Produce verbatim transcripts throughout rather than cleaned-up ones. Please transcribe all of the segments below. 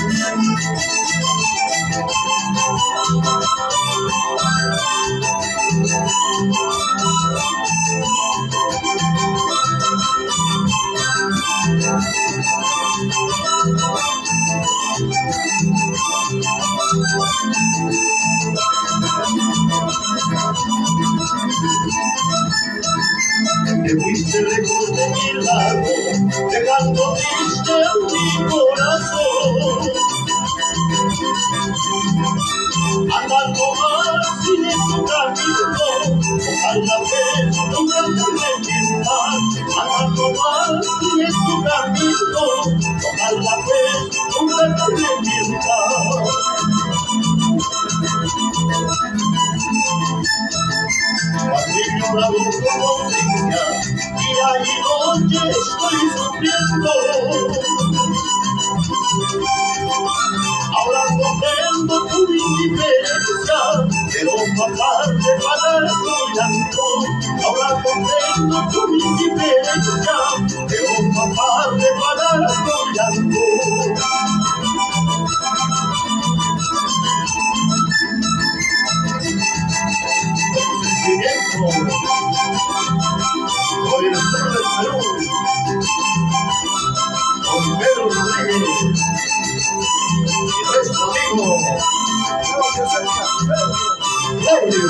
Te fuiste lejos de mi lado, dejando triste a mi corazón. Andando más sin tu camino, ojalá ves nunca te arrepientas. Andando más sin tu camino, ojalá ves nunca te arrepientas. Cuando he llorado como niña, día y noche estoy sufriendo. Ahora comprendo tu indiferencia, pero aparte para tu llanto. Ahora comprendo tu indiferencia, pero aparte para tu llanto. Por el sur del Perú, con Pedro Rodríguez y nuestro amigo Claudio.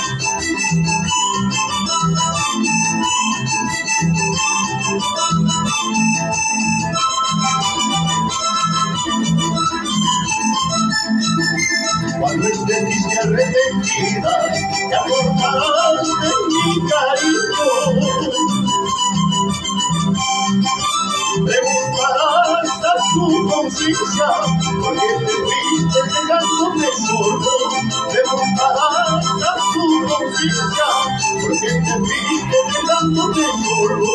Cuando estés triste arrepentida, te acordarás de mi cariño. Preguntarás a tu conciencia por qué te fuiste dejándome solo. Preguntarás a tu conciencia por qué te fuiste dejándome solo.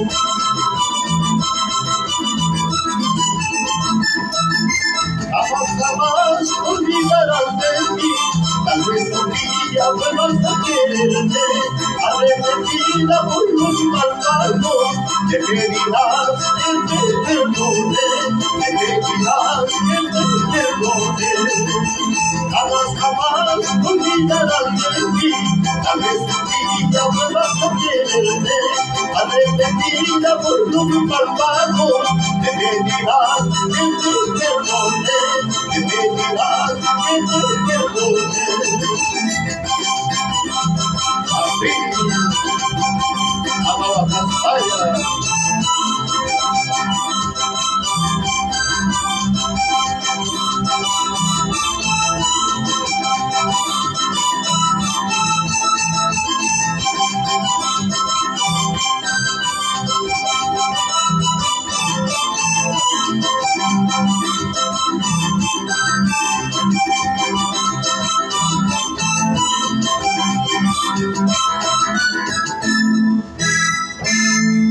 Jamás, jamás olvidarás de mí. Tal vez un día vuelvas a quererme. Arrepentida por los malvados, te pedirás que te perdone. Te pedirás que te perdone. Jamás, jamás olvidarás de mí. Tal vez un día vuelvas a quererme. Arrepentida por los malvados,